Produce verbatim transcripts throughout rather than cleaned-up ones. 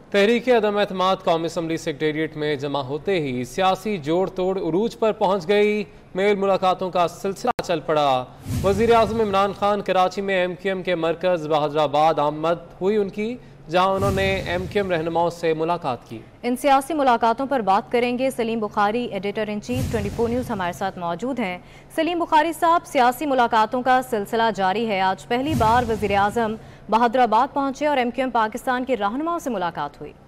तहरीक अदम एतमाद कौमी assembly secretariat में जमा होते ही सियासी जोड़ तोड़ उरूज पर पहुंच गई। मेल मुलाकातों का सिलसिला चल पड़ा। वज़ीर आज़म इमरान खान कराची में एम क्यू एम के मरकज़ बहादुराबाद आमद हुई उनकी, जहां उन्होंने एम क्यू एम रहनुमाओं से मुलाकात की। इन सियासी मुलाकातों पर बात करेंगे। Salim Bukhari, editor in chief twenty four news हमारे साथ मौजूद हैं। सलीम बुखारी साहब, सियासी मुलाकातों का सिलसिला जारी है। आज पहली बार वज़ीर आज़म बहादुराबाद पहुंचे और एम क्यू एम पाकिस्तान के रहनुमाओं से मुलाकात हुई।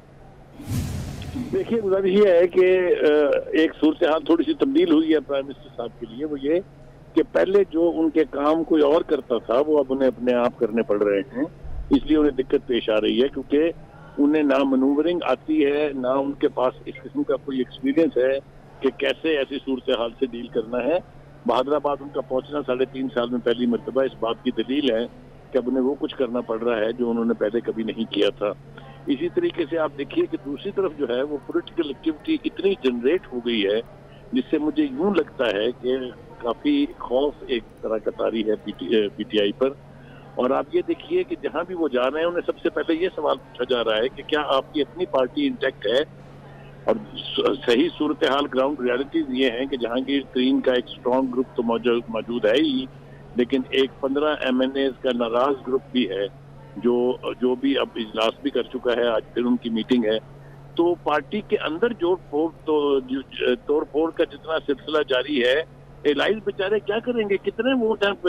देखिए, मतलब ये है कि एक सूरत हाल थोड़ी सी तब्दील हुई है प्राइम मिनिस्टर साहब के लिए। वो ये कि पहले जो उनके काम कोई और करता था वो अब उन्हें अपने आप करने पड़ रहे हैं, इसलिए उन्हें दिक्कत पेश आ रही है, क्योंकि उन्हें ना मनूवरिंग आती है, ना उनके पास इस किस्म का कोई एक्सपीरियंस है कि कैसे ऐसी सूरत हाल से डील करना है। बहादुराबाद उनका पहुंचना साढ़े तीन साल में पहली मरतबा इस बात की दलील है कि अब उन्हें वो कुछ करना पड़ रहा है जो उन्होंने पहले कभी नहीं किया था। इसी तरीके से आप देखिए कि दूसरी तरफ जो है वो पॉलिटिकल एक्टिविटी इतनी जनरेट हो गई है, जिससे मुझे यूं लगता है कि काफी खौफ एक तरह का तारी है पीटीआई पर। और आप ये देखिए कि जहां भी वो जा रहे हैं उन्हें सबसे पहले ये सवाल पूछा जा रहा है कि क्या आपकी अपनी पार्टी इंटैक्ट है। और सही सूरत हाल ग्राउंड रियलिटीज ये हैं कि जहांगीर तरीन का एक स्ट्रॉन्ग ग्रुप तो मौजूद है ही, लेकिन एक पंद्रह एम एन एज का नाराज ग्रुप भी है जो जो भी अब इजलास भी कर चुका है। आज फिर उनकी मीटिंग है। तो पार्टी के अंदर जोड़ फोड़ तो तोड़ फोड़ का जितना सिलसिला जारी है, एलाइज बेचारे क्या करेंगे? कितने वोट हैं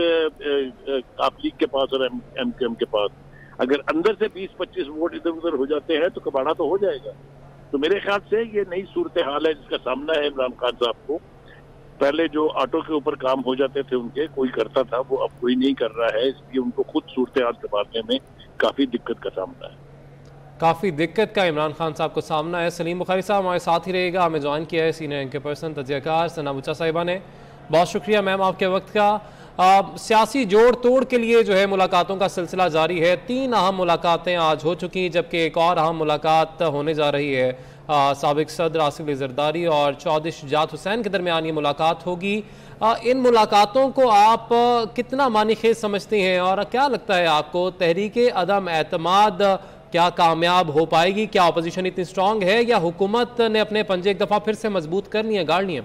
आप लीग के पास और एम क्यू एम के पास? अगर अंदर से बीस पच्चीस वोट इधर उधर हो जाते हैं तो कबाड़ा तो हो जाएगा। तो मेरे ख्याल से ये नई सूरत हाल है जिसका सामना है इमरान खान साहब को। पहले जो ऑटो के ऊपर काम हो जाते थे उनके, कोई करता था, वो अब कोई नहीं कर रहा है, इसलिए उनको खुद सूरत हाल संभालने में काफी दिक्कत का सामना है। काफ़ी दिक्कत का इमरान खान साहब को सामना है। सलीम बुखारी साहब हमारे साथ ही रहेगा। हमें ज्वाइन किया है सीनियर एंकर पर्सन तजियाकार सना बुच्चा साहिबा ने। बहुत शुक्रिया मैम आपके वक्त का। आ, सियासी जोड़ तोड़ के लिए जो है मुलाकातों का सिलसिला जारी है। तीन अहम मुलाकातें आज हो चुकी, जबकि एक और अहम मुलाकात होने जा रही है। साबिक सदर आसिफ अली जरदारी और चौधरी शुजात हुसैन के दरमियान ये मुलाकात होगी। आ, इन मुलाकातों को आप कितना मानीखेज समझते हैं और क्या लगता है आपको, तहरीक अदम एतमाद क्या कामयाब हो पाएगी? क्या अपोजिशन इतनी स्ट्रांग है या हुकूमत ने अपने पंजे एक दफ़ा फिर से मजबूत कर लिए, गाड़ लिए?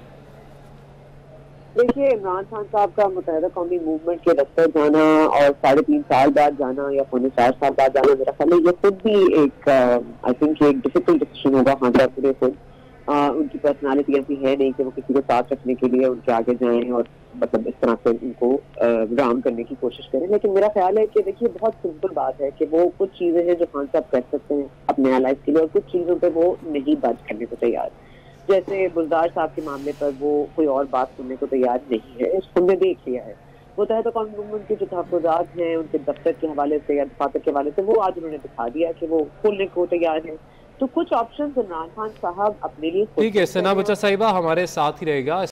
देखिए, इमरान खान साहब का मुत्तहिदा कौमी मूवमेंट के दफ्तर जाना और साढ़े तीन साल बाद जाना या पौने चार साल बाद जाना, मेरा ख्याल है ये खुद भी एक आई थिंक एक डिफिकल्ट डिसीजन होगा खान साहब के लिए। खुद उनकी पर्सनालिटी ऐसी है नहीं कि वो किसी को साथ रखने के लिए उनके आगे जाएं और मतलब इस तरह से उनको राम करने की कोशिश करें। लेकिन मेरा ख्याल है कि देखिए, बहुत सिंपल बात है कि वो कुछ चीजें हैं जो खान साहब कर सकते हैं अपने एलाइज के लिए और कुछ चीजों पर वो नहीं बात करने को तैयार। जैसे गुलजार साहब के मामले पर वो कोई और बात सुनने को तैयार नहीं है, इसको हमने देख लिया है। वो तहत कौमी मूवमेंट के जो तहफ़्फ़ुज़ात हैं उनके दफ्तर के हवाले से या दफातर के हवाले से वो आज उन्होंने दिखा दिया कि वो खोलने को तैयार है। तो कुछ ऑप्शन इमरान खान साहब अपने लिए। ठीक है, सना बुच्चा साहिबा हमारे साथ ही रहेगा।